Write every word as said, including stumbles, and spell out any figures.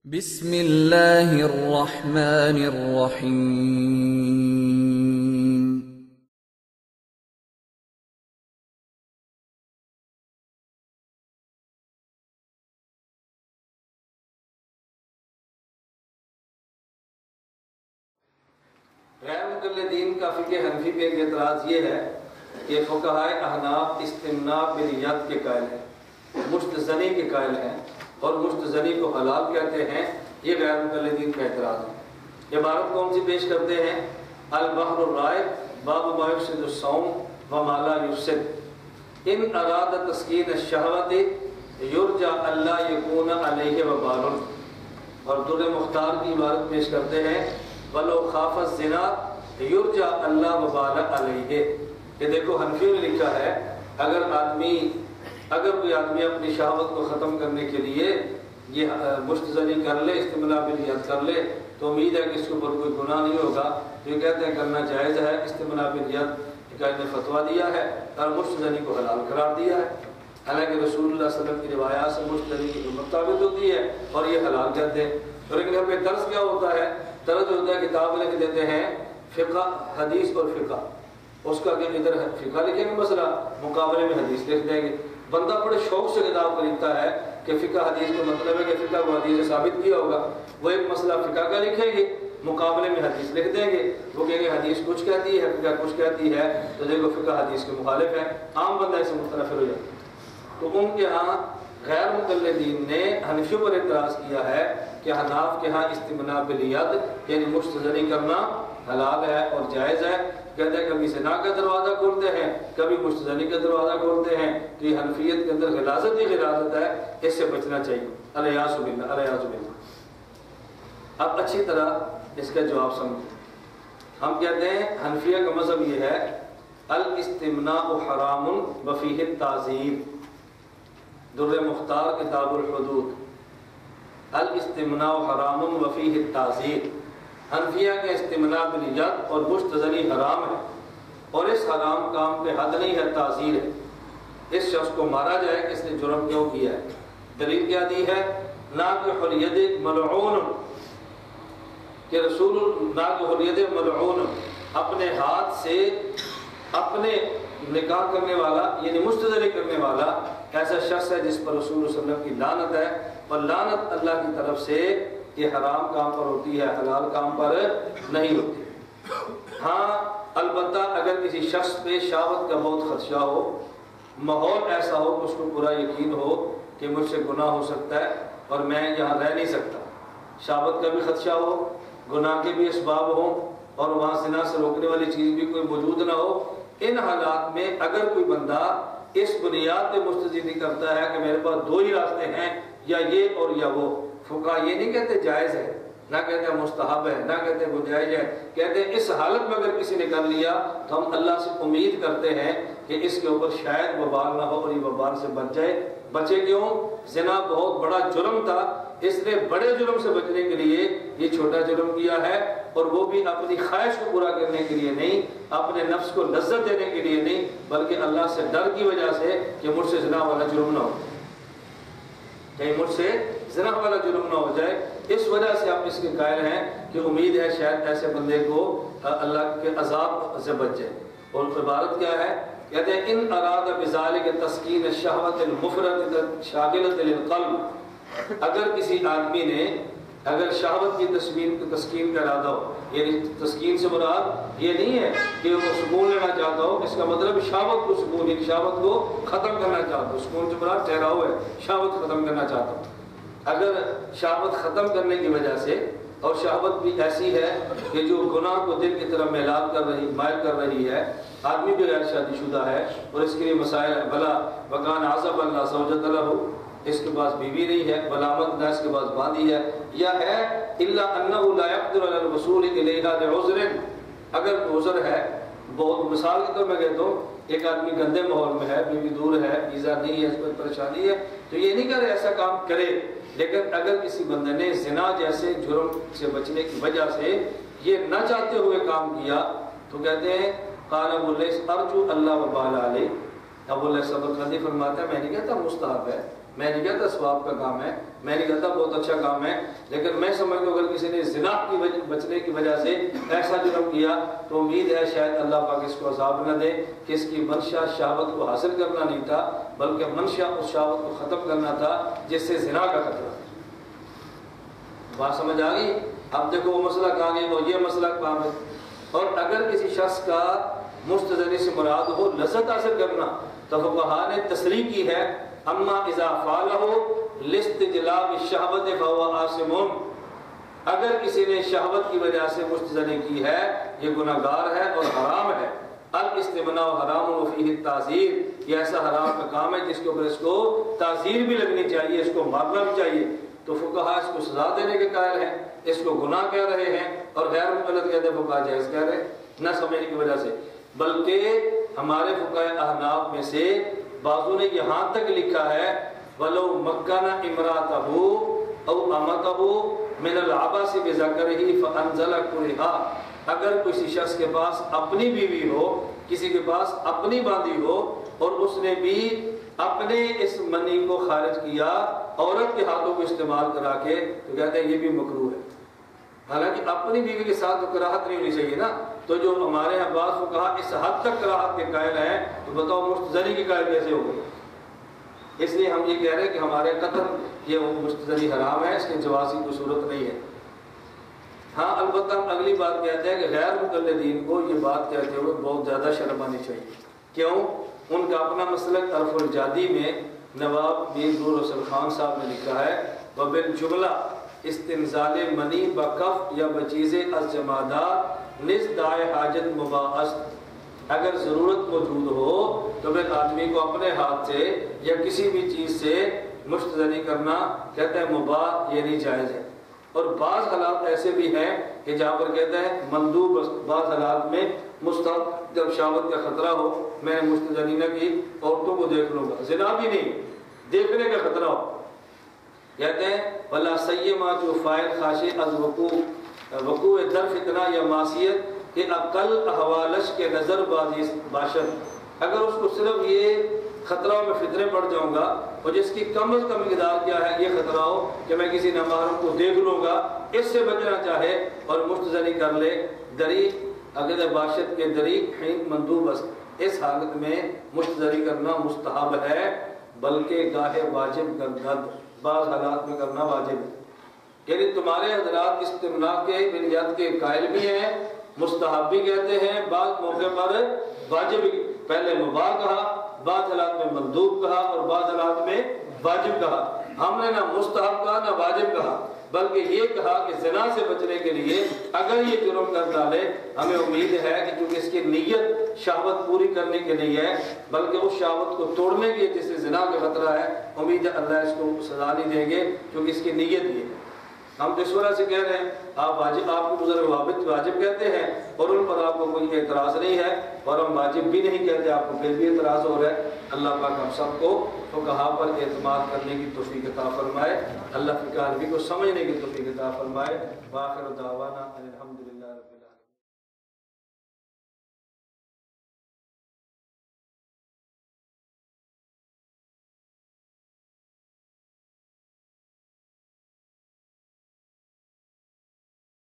بسم اللہ الرحمن الرحیم۔ غیر مقلدین کا فقہ حنفی پہ ایک اعتراض یہ ہے کہ فقہائے احناف استمناء بالید کے قائل ہیں، مشت زنی کے قائل ہیں اور مشت زنی کو حلال کہتے ہیں۔ یہ غیر مقلدین کا اعتراض ہے۔ عبارت کون سی پیش کرتے ہیں؟ البحر الرائق باب ما یفسد الصوم وما لا یفسد ان اراد تسکین الشہوۃ یرجى الا یکون علیہ وبال، اور در مختار کی عبارت پیش کرتے ہیں ولو خاف الزنا یرجى الا وبال علیہ۔ یہ دیکھو حنفیوں نے لکھا ہے اگر آدمی اگر کوئی آدمی اپنی شہوت کو ختم کرنے کے لیے یہ مشت زنی کر لے، استمناء بالید کر لے، تو امید ہے کہ اس کے اوپر کوئی گناہ نہیں ہوگا۔ تو یہ کہتے ہیں کرنا جائز ہے۔ استمناء بالید کا نے فتویٰ دیا ہے اور مشت زنی کو حلال قرار دیا ہے، حالانکہ رسول اللہ صلی اللہ علیہ وسلم کی روایات سے مشت زنی کی حرمت ثابت ہوتی ہے اور یہ حلال کہتے ہیں۔ اور لیکن یہاں پہ طرز کیا ہوتا ہے؟ طرز ہوتا ہے کتاب لکھ دیتے ہیں فقہ حدیث اور فقہ، اس کا کہ ادھر فقہ لکھیں گے مسئلہ، مقابلے میں حدیث لکھ دیں گے۔ بندہ بڑے شوق سے کتاب خریدتا ہے کہ فقہ حدیث کا مطلب ہے کہ فقہ کو حدیث سے ثابت کیا ہوگا، وہ ایک مسئلہ فقہ کا لکھیں گے، مقابلے میں حدیث لکھ دیں گے، وہ کہیں گے حدیث کچھ کہتی ہے فقہ کچھ کہتی ہے، تو دیکھو فقہ حدیث کے مخالف ہے، عام بندہ اسے مختلف ہو جاتا ہے۔ تو ان کے ہاں غیر مقلدین نے حنفیوں پر اعتراض کیا ہے کہ حناف کے ہاں استمناء بالید یعنی مشت زنی کرنا حلال ہے اور جائز ہے۔ کہتے ہیں کبھی زنا کا دروازہ کھولتے ہیں، کبھی مشت زنی کا دروازہ کھولتے ہیں، تو یہ حنفیت کے اندر غلاظت ہی غلاظت ہے، اس سے بچنا چاہیے۔ الیاذ باللہ الیاذ باللہ۔ اب اچھی طرح اس کا جواب سمجھیں۔ ہم کہتے ہیں حنفیہ کا مذہب یہ ہے الاستمناء حرام وفیہ التعزیر، در مختار کتاب الحدود، الاستمناء حرام وفیہ التعزیر۔ حنفیہ کے استمناء بالید اور مشت زنی حرام ہے اور اس حرام کام پہ حد نہیں ہے، تعزیر ہے، اس شخص کو مارا جائے کہ اس نے جرم کیوں کیا ہے۔ دلیل کیا دی ہے؟ ناکح الید ملعون، کہ رسول ناکح الید ملعون، اپنے ہاتھ سے اپنے نکاح کرنے والا یعنی مشت زنی کرنے والا ایسا شخص ہے جس پر رسول صلی اللہ علیہ وسلم کی لعنت ہے، اور لعنت اللہ کی طرف سے یہ حرام کام پر ہوتی ہے، حلال کام پر نہیں ہوتی۔ ہاں البتہ اگر کسی شخص پہ شہوت کا بہت خدشہ ہو، ماحول ایسا ہو کہ اس کو پورا یقین ہو کہ مجھ سے گناہ ہو سکتا ہے اور میں یہاں رہ نہیں سکتا، شہوت کا بھی خدشہ ہو، گناہ کے بھی اسباب ہوں اور وہاں زنا سے روکنے والی چیز بھی کوئی موجود نہ ہو، ان حالات میں اگر کوئی بندہ اس بنیاد پہ مشت زنی کرتا ہے کہ میرے پاس دو ہی راستے ہیں، یا یہ اور یا وہ، فقہا یہ نہیں کہتے جائز ہے، نہ کہتے ہیں مستحب ہے، نہ کہتے ہیں گنجائش ہے، کہتے ہیں اس حالت میں اگر کسی نے کر لیا تو ہم اللہ سے امید کرتے ہیں کہ اس کے اوپر شاید وبال نہ ہو اور یہ وبال سے بچ جائے۔ بچے کیوں؟ زنا بہت بڑا جرم تھا، اس نے بڑے جرم سے بچنے کے لیے یہ چھوٹا جرم کیا ہے، اور وہ بھی اپنی خواہش کو پورا کرنے کے لیے نہیں، اپنے نفس کو لذت دینے کے لیے نہیں، بلکہ اللہ سے ڈر کی وجہ سے کہ مجھ سے زنا والا جرم نہ ہو، کہیں مجھ سے زنا والا جرم نہ ہو جائے، اس وجہ سے آپ اس کے قائل ہیں کہ امید ہے شاید ایسے بندے کو اللہ کے عذاب سے بچ جائے۔ اور عبارت کیا ہے؟ کہتے ہیں ان اراد بذالک تسکین الشہوۃ المفرطۃ شاغلۃ للقلب، اگر کسی آدمی نے اگر شہوت کی تسکین تسکین کا ارادہ ہو، یعنی تسکین سے مراد یہ نہیں ہے کہ وہ سکون لینا چاہتا ہو، اس کا مطلب شہوت کو سکون یعنی شہوت کو ختم کرنا چاہتا ہو، سکون سے مراد ٹھہراؤ ہے، شہوت ختم کرنا چاہتا ہو۔ اگر شہوت ختم کرنے کی وجہ سے، اور شہوت بھی ایسی ہے کہ جو گناہ کو دل کی طرف میلان کر رہی مائل کر رہی ہے، آدمی بھی غیر شادی شدہ ہے اور اس کے لیے مسائل بلا وکان عزب اللہ زوجۃ لہ، اس کے پاس بیوی نہیں ہے، بلامت نہ اس کے پاس باندھی ہے، یا ہے الا انہ لا یقدر علی الوصول الیہا لعذر، اگر عذر ہے، بہت مثال کے طور میں کہتا ہوں ایک آدمی گندے ماحول میں ہے، بیوی دور ہے، ویزا نہیں ہے، اس پر پریشانی ہے، تو یہ نہیں کرے ایسا کام کرے، لیکن اگر کسی بندے نے زنا جیسے جرم سے بچنے کی وجہ سے یہ نہ چاہتے ہوئے کام کیا تو کہتے ہیں قال ابو لیث ارجو اللہ وبال علیہ، ابو لیث سبق خدی فرماتا ہے میں نہیں کہتا مستحب ہے، میں نہیں کہتا ثواب کا کام ہے، میں نہیں کہتا بہت اچھا کام ہے، لیکن میں سمجھتا ہوں اگر کسی نے زنا کی وجہ بچنے کی وجہ سے ایسا جرم کیا تو امید ہے شاید اللہ پاک اس کو عذاب نہ دے کہ اس کی منشا شہوت کو حاصل کرنا نہیں تھا، بلکہ منشا اس شہوت کو ختم کرنا تھا جس سے زنا کا خطرہ۔ بات سمجھ آ گئی؟ اب دیکھو وہ مسئلہ کہاں گئی، وہ یہ مسئلہ کام ہے۔ اور اگر کسی شخص کا مستزنی سے مراد ہو لذت حاصل کرنا تو فقہاء نے تصریح کی ہے اما اذا فعلہ لاستجلاب الشہوت فهو آثم، اگر کسی نے شہوت کی وجہ سے مستزنی کی ہے یہ گناہگار ہے اور حرام ہے۔ الاستمناء حرام وفیہ التعزیر، یہ ایسا حرام کا کام ہے جس کے اوپر اس کو تعزیر بھی لگنی چاہیے، اس کو مارنا بھی چاہیے۔ تو فقہاء اس کو سزا دینے کے قائل ہیں، اس کو گناہ کہہ رہے ہیں، اور غیر مقلد کہتے ہیں فقہاء جائز کہہ رہے ہیں نہ سمجھنے کی وجہ سے۔ بلکہ ہمارے فقہاء احناف میں سے بعضوں نے یہاں تک لکھا ہے وَلَوْ مَكَّنَ إِمْرَأَتَهُ أَوْ أَمَتَهُ مِنَ الْعَبَاسِ بِذَكَرِهِ فَأَنزَلَ كُرِهَا، اگر کسی شخص کے پاس اپنی بیوی ہو، کسی کے پاس اپنی باندھی ہو، اور اس نے بھی اپنے اس منی کو خارج کیا عورت کے ہاتھوں کو استعمال کرا کے، تو کہتے ہیں یہ بھی مکروہ ہے۔ حالانکہ اپنی بیوی کے ساتھ تو کراہت نہیں ہونی چاہیے نا، تو جو ہمارے یہاں بعض کو کہا اس حد تک کراہت کے قائل ہیں تو بتاؤ مستزنی کے قائل کیسے ہو گئے؟ اس لیے ہم یہ کہہ رہے ہیں کہ ہمارے قتل یہ مستزنی حرام ہے، اس کے جواز کی کوئی صورت نہیں ہے۔ ہاں البتہ ہم اگلی بات کہتے ہیں کہ غیر مقلدین کو یہ بات کہتے ہوئے بہت زیادہ شرم آنی چاہیے۔ کیوں؟ ان کا اپنا مسلک عرف الجادی میں نواب میر نور حسن خان صاحب نے لکھا ہے وبالجملہ استنزال منی بکف یا بچیز از جمادات نز دائے حاجت مباح است، اگر ضرورت موجود ہو تو پھر آدمی کو اپنے ہاتھ سے یا کسی بھی چیز سے مستزنی کرنا کہتے ہیں مباح، یہ نہیں جائز ہے۔ اور بعض حالات ایسے بھی ہیں کہ جہاں پر کہتے ہیں مندوب، بعض حالات میں مستحب، جب شہوت کا خطرہ ہو میں نے مستزنی نہ کی عورتوں کو دیکھ لوں گا، زنا بھی نہیں، دیکھنے کا خطرہ ہو، کہتے ہیں ولا سیما جو فائل خاشی از وقوع وقوع در فتنہ یا معصیت کہ عقل احوالش کے نظر بازی باشد، اگر اس کو صرف یہ خطرہ میں فطرے پڑ جاؤں گا اور جس کی کم از کم مقدار کیا ہے یہ خطرہ ہو کہ میں کسی نامحرم کو دیکھ لوں گا، اس سے بچنا چاہے اور مستزنی کر لے، دری اگر باشد کے دری حین مندوب است، اس حالت میں مستزنی کرنا مستحب ہے بلکہ گاہے واجب گردد، بعض حالات میں کرنا واجب ہے۔ یعنی تمہارے حضرات استمناء کے بنیاد کے قائل بھی ہیں، مستحب بھی کہتے ہیں، بعض موقع پر واجب، پہلے مباح کہا، بعض حالات میں مندوب کہا اور بعض حالات میں واجب کہا۔ ہم نے نہ مستحب کہا نہ واجب کہا، بلکہ یہ کہا کہ زنا سے بچنے کے لیے اگر یہ جرم کر ڈالے ہمیں امید ہے کہ کیونکہ اس کی نیت شہوت پوری کرنے کے لیے ہے بلکہ اس شہوت کو توڑنے کے جس سے زنا کا خطرہ ہے، امید ہے اللہ اس کو سزا نہیں دیں گے کیونکہ اس کی نیت یہ ہے۔ ہم تو اس وجہ سے کہہ رہے ہیں آپ واجب، آپ کو بزرگ وابط واجب کہتے ہیں اور ان پر آپ کو کوئی اعتراض نہیں ہے، اور ہم واجب بھی نہیں کہتے، آپ کو پھر بھی اعتراض ہو رہا ہے۔ اللہ پاک ہم سب کو فقہاء پر اعتماد کرنے کی توفیق عطا فرمائے، اللہ فقہ عربی کو سمجھنے کی توفیق عطا فرمائے۔ وآخر دعوانا الحمدللہ رب